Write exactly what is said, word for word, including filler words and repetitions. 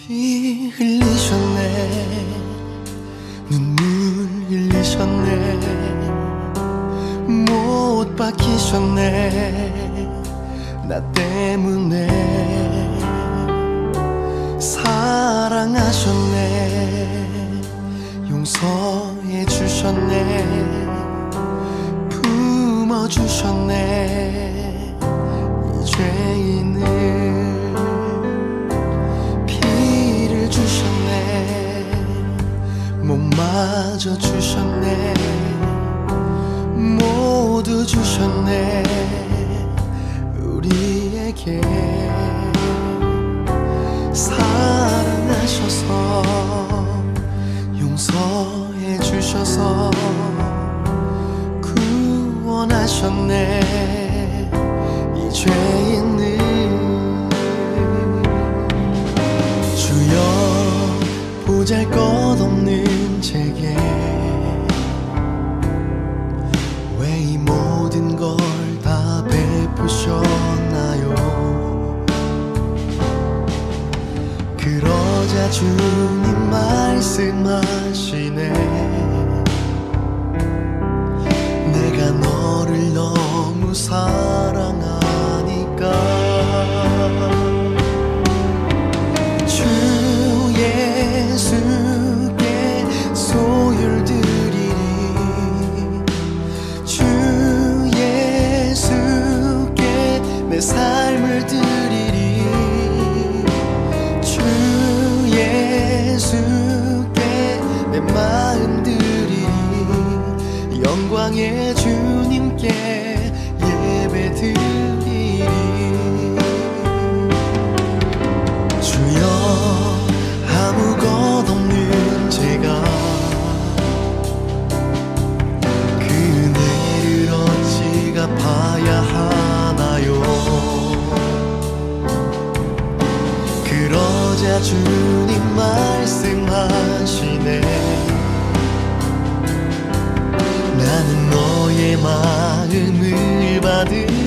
피 흘리셨네, 눈물 흘리셨네, 못 박히셨네, 나 때문에 사랑하셨네, 용서해 주셨네, 품어주셨네. 이 죄인을 피를 주셨네, 몸마저 주셨네, 모두 주셨네. 우리에게 사랑하셔서 용서해 주셔서 구원하셨네, 이 죄인을. 주여, 보잘것없는 제게 왜 이 모든 걸 다 베푸셨나요? 그러자 주님 말씀하시네, 내가 너를 너무 사랑하니까. 주 예수께 소유를 드리리, 주 예수께 내 삶을 드리리, 주 예수께 내 마음 드리리, 영광의 주님께 예배 드리리. 주여, 아무것 없는 제가 그 은혜를 어찌 갚아야 하나요? 그러자 주님 말씀하시네, 나는 너의 마음을 받으